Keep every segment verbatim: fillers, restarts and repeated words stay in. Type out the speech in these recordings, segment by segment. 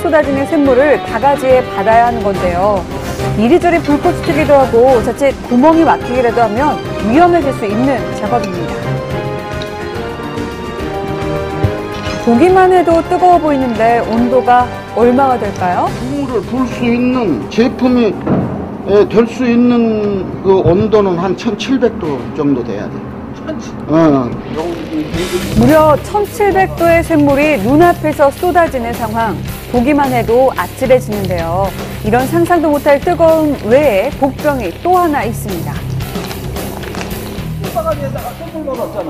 쏟아지는 샘물을 바가지에 받아야 하는 건데요. 이리저리 불꽃이 튀기도 하고 자칫 구멍이 막히기라도 하면 위험해질 수 있는 작업입니다. 보기만 해도 뜨거워 보이는데 온도가 얼마가 될까요? 국물을 불 수 있는 제품이 될 수 있는 그 온도는 한 천칠백 도 정도 돼야 돼. 어. 무려 천칠백 도의 샘물이 눈앞에서 쏟아지는 상황. 보기만 해도 아찔해지는데요. 이런 상상도 못할 뜨거움 외에 복병이 또 하나 있습니다. 바가지에다가 샘물 넣었잖아.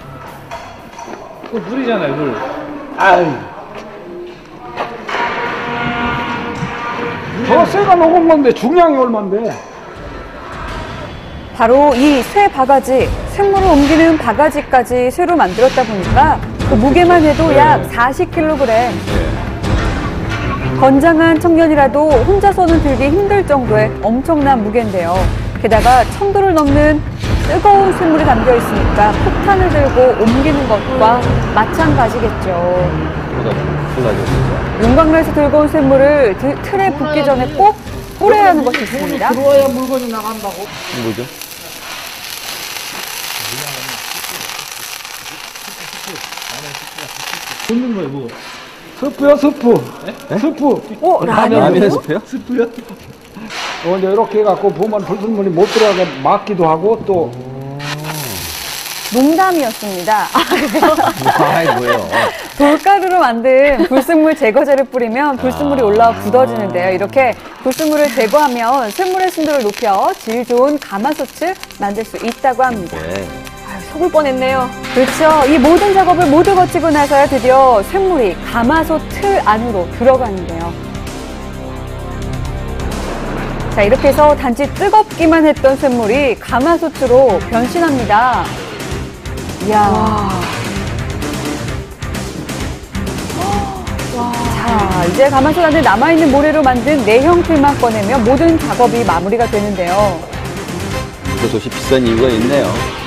그 물이잖아요, 물. 아유. 저 쇠가 녹은 건데 중량이 얼만데? 바로 이 쇠 바가지, 샘물을 옮기는 바가지까지 쇠로 만들었다 보니까 그 무게만 해도 약 사십 킬로그램. 건장한 청년이라도 혼자서는 들기 힘들 정도의 엄청난 무게인데요. 게다가 천 도를 넘는 뜨거운 샘물이 담겨 있으니까 폭탄을 들고 옮기는 것과 마찬가지겠죠. 용광로에서 들고 온 샘물을 틀에 붓기 전에 꼭 뿌려야 하는 것이 있습니다. 들어와야 물건이 나간다고. 뭐죠? 붓는 거예요, 뭐. 스프요, 스프. 네? 스프. 오, 라면? 라면 스프요? 스프요? 어, 이제 이렇게 해갖고 보면 불순물이 못 들어가게 막기도 하고 또. 농담이었습니다. 아, 뭐예요? 돌가루로 만든 불순물 제거제를 뿌리면 불순물이 올라와 굳어지는데요. 이렇게 불순물을 제거하면 샘물의 순도를 높여 질 좋은 가마솥을 만들 수 있다고 합니다. 네. 아유, 속을 뻔했네요. 그렇죠. 이 모든 작업을 모두 거치고 나서야 드디어 샘물이 가마솥 틀 안으로 들어가는데요. 자, 이렇게 해서 단지 뜨겁기만 했던 샘물이 가마솥으로 변신합니다. 이야. 와. 자, 이제 가마솥 안에 남아있는 모래로 만든 내형 틀만 꺼내면 모든 작업이 마무리가 되는데요. 이것도 비싼 이유가 있네요.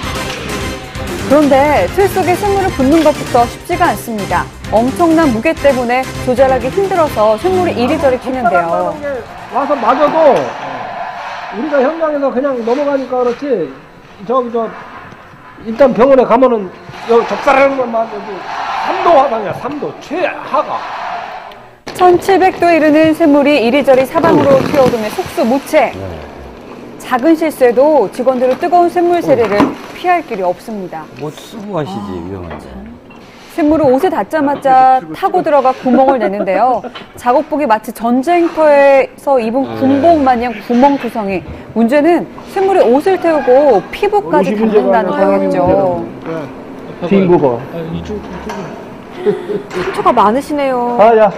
그런데 틀 속에 샘물을 붓는 것부터 쉽지가 않습니다. 엄청난 무게 때문에 조절하기 힘들어서 샘물이 이리저리 튀는데요. 와서 맞아도 우리가 현장에서 그냥 넘어가니까 그렇지. 저기 저 일단 병원에 가면은 적살하는 것만 해도 삼 도 하강이야. 삼 도 최하가. 천칠백 도에 이르는 샘물이 이리저리 사방으로 튀어오르며 속수무책. 작은 실수에도 직원들은 뜨거운 샘물 세례를 피할 길이 없습니다. 뭐 쓰고 가시지, 위험한데. 샘물은 옷에 닿자마자 타고 들어가 구멍을 내는데요. 작업복이 마치 전쟁터에서 입은 군복 마냥 구멍투성이. 문제는 샘물이 옷을 태우고 피부까지 닿는다는 거였죠. 빙구버. 상처가 많으시네요. 아야.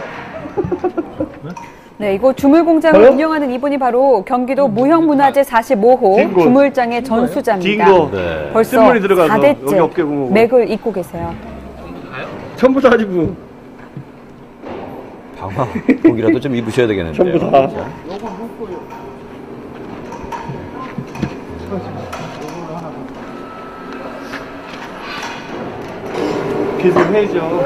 네, 이곳 주물공장을 운영하는 이분이 바로 경기도 무형문화재 사십오 호 주물장의 전수자입니다. 네. 벌써 사 대째 맥을 잇고 계세요. 전부 다지 뭐. 방화복이라도 좀 입으셔야 되겠는데요. 전부 다. 계속 해야죠.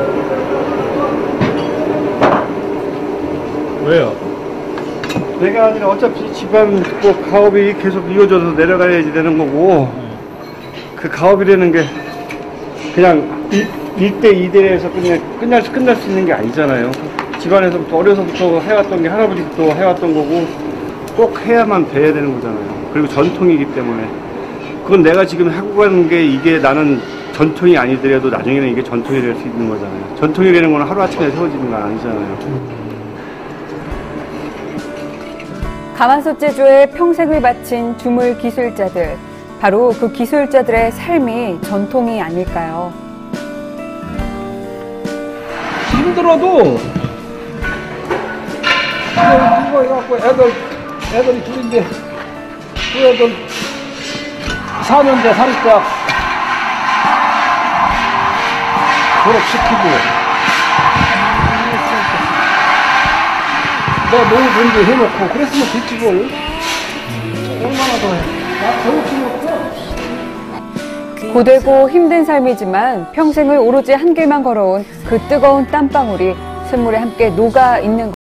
왜요? 내가 아니라 어차피 집안 꼭 가업이 계속 이어져서 내려가야지 되는 거고, 그 가업이라는 게 그냥 일 대 이 대에서 그냥 끝날 수, 끝날 수 있는 게 아니잖아요. 집안에서부터 어려서부터 해왔던 게 할아버지도 해왔던 거고, 꼭 해야만 돼야 되는 거잖아요. 그리고 전통이기 때문에. 그건 내가 지금 하고 가는 게 이게 나는 전통이 아니더라도 나중에는 이게 전통이 될 수 있는 거잖아요. 전통이라는 건 하루아침에 세워지는 건 아니잖아요. 가마솥 제조에 평생을 바친 주물 기술자들. 바로 그 기술자들의 삶이 전통이 아닐까요? 힘들어도 이거, 이거 해갖고 애들 애들이 둘인데 그 애들 사 년째 사립대학 졸업시키고 내 노후 준비 해놓고 그랬으면 됐지 뭘. 얼마나 더해. 나 졸업시켰어. 고되고 힘든 삶이지만 평생을 오로지 한 길만 걸어온 그 뜨거운 땀방울이 샘물에 함께 녹아 있는